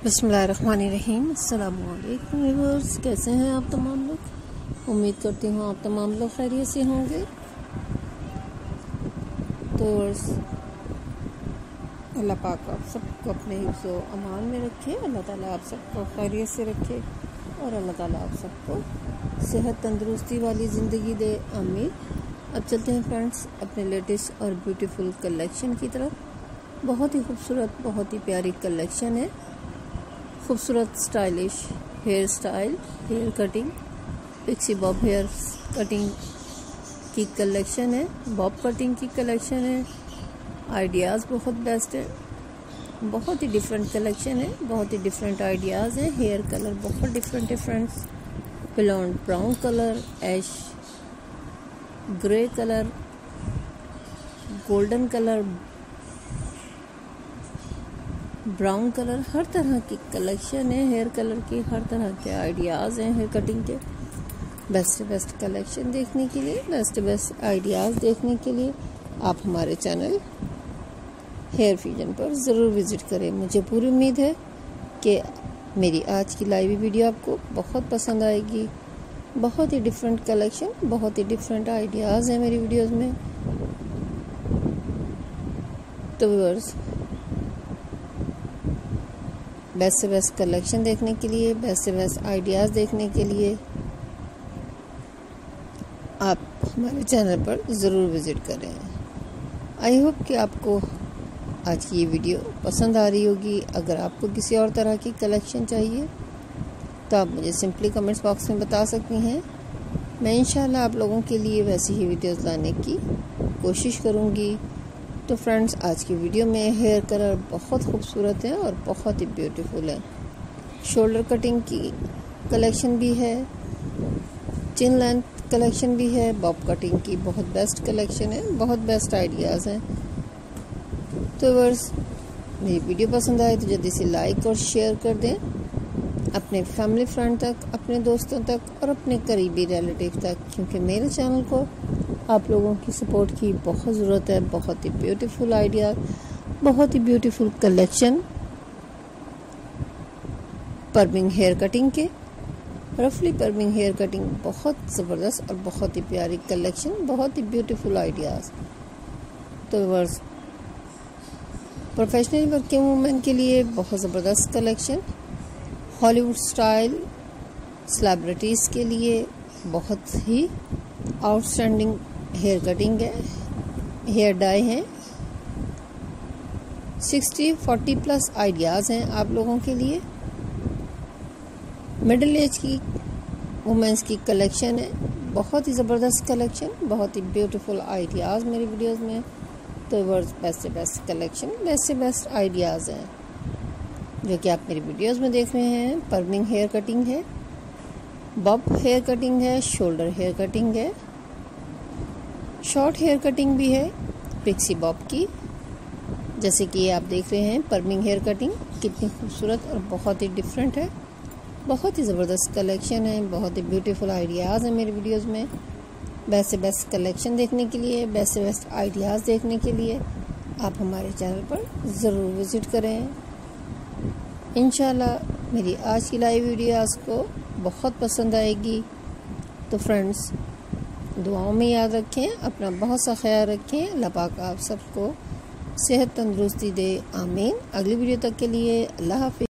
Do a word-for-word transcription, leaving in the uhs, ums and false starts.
बिस्मिल्लाहिर्रहमानिर्रहीम। अस्सलामुअलैकुम व्यूअर्स, कैसे हैं आप तमाम लोग। उम्मीद करती हूँ आप तमाम लोग खैरियत से होंगे। तो अल्लाह पाक आप सबको अपने हिफ्ज़ व अमान में रखे। अल्लाह ताला आप सबको खैरियत से रखे और अल्लाह ताला आप सबको सेहत तंदुरुस्ती वाली ज़िंदगी दे, आमीन। अब चलते हैं फ्रेंड्स अपने लेटेस्ट और ब्यूटीफुल कलेक्शन की तरफ। बहुत ही खूबसूरत, बहुत ही प्यारी कलेक्शन है। खूबसूरत stylish hair style, hair cutting, pixie bob hair cutting की कलेक्शन है, बॉब कटिंग की कलेक्शन है। आइडियाज़ बहुत बेस्ट है, बहुत ही डिफरेंट कलेक्शन है, बहुत ही डिफरेंट आइडियाज़ हैं। हेयर कलर बहुत डिफरेंट है friends. Blonde brown colour, ash grey colour, golden colour, brown colour, हर तरह की कलेक्शन है। हेयर कलर की हर तरह के आइडियाज़ हैं हेयर कटिंग के। बेस्ट बेस्ट कलेक्शन देखने के लिए, बेस्ट बेस्ट आइडियाज़ देखने के लिए आप हमारे चैनल हेयर फ्यूजन पर ज़रूर विज़िट करें। मुझे पूरी उम्मीद है कि मेरी आज की लाइव वीडियो आपको बहुत पसंद आएगी। बहुत ही डिफरेंट कलेक्शन, बहुत ही डिफरेंट आइडियाज़ हैं मेरी वीडियोस में। तो व्यूअर्स, बेस्ट से बेस्ट कलेक्शन देखने के लिए, बेस्ट से बेस्ट आइडियाज़ देखने के लिए आप हमारे चैनल पर ज़रूर विज़िट करें। आई होप कि आपको आज की ये वीडियो पसंद आ रही होगी। अगर आपको किसी और तरह की कलेक्शन चाहिए तो आप मुझे सिंपली कमेंट्स बॉक्स में बता सकती हैं। मैं इंशाल्लाह आप लोगों के लिए वैसी ही वीडियोस लाने की कोशिश करूँगी। तो फ्रेंड्स, आज की वीडियो में हेयर कलर बहुत खूबसूरत है और बहुत ही ब्यूटीफुल है। शोल्डर कटिंग की कलेक्शन भी है, चिन लेंथ कलेक्शन भी है, बॉब कटिंग की बहुत बेस्ट कलेक्शन है, बहुत बेस्ट आइडियाज़ हैं। तो व्यूअर्स, मेरी वीडियो पसंद आए तो जल्दी से लाइक और शेयर कर दें अपने फैमिली फ्रेंड तक, अपने दोस्तों तक और अपने करीबी रिलेटिव तक, क्योंकि मेरे चैनल को आप लोगों की सपोर्ट की बहुत ज़रूरत है। बहुत ही ब्यूटीफुल आइडिया, बहुत ही beautiful collection perming hair cutting के, रफली पर्मिंग हेयर कटिंग, बहुत ज़बरदस्त और बहुत ही प्यारी कलेक्शन, बहुत ही ब्यूटीफुल आइडियाज़। तो वर्स प्रोफेशनल वर्किंग वूमेन के लिए बहुत ज़बरदस्त कलेक्शन। हॉलीवुड स्टाइल सेलिब्रिटीज़ के लिए बहुत ही आउटस्टैंडिंग हेयर कटिंग है, हेयर डाई है। सिक्सटी फोर्टी प्लस आइडियाज़ हैं आप लोगों के लिए। मिडिल एज की वुमेंस की कलेक्शन है, बहुत ही ज़बरदस्त कलेक्शन, बहुत ही ब्यूटीफुल आइडियाज़ मेरी वीडियोस में। तो वर्ड्स बेस्ट से बेस्ट कलेक्शन, बेस्ट से बेस्ट आइडियाज़ हैं जो कि आप मेरी वीडियोस में देख रहे हैं। पर्मिंग हेयर कटिंग है, बॉब हेयर कटिंग है, शोल्डर हेयर कटिंग है, शॉर्ट हेयर कटिंग भी है पिक्सी बॉब की, जैसे कि आप देख रहे हैं। पर्मिंग हेयर कटिंग कितनी खूबसूरत और बहुत ही डिफरेंट है, बहुत ही ज़बरदस्त कलेक्शन है, बहुत ही ब्यूटीफुल आइडियाज़ हैं मेरी वीडियोस में। बेस्ट से बेस्ट कलेक्शन देखने के लिए, बेस्ट से बेस्ट आइडियाज़ देखने के लिए आप हमारे चैनल पर ज़रूर विज़िट करें। इंशाल्लाह मेरी आज की लाइव वीडियो आपको बहुत पसंद आएगी। तो फ्रेंड्स, दुआओं में याद रखें, अपना बहुत सा ख्याल रखें। अल्लाह पाक आप सबको सेहत तंदुरुस्ती दे, आमीन। अगली वीडियो तक के लिए अल्लाह हाफ़िज़।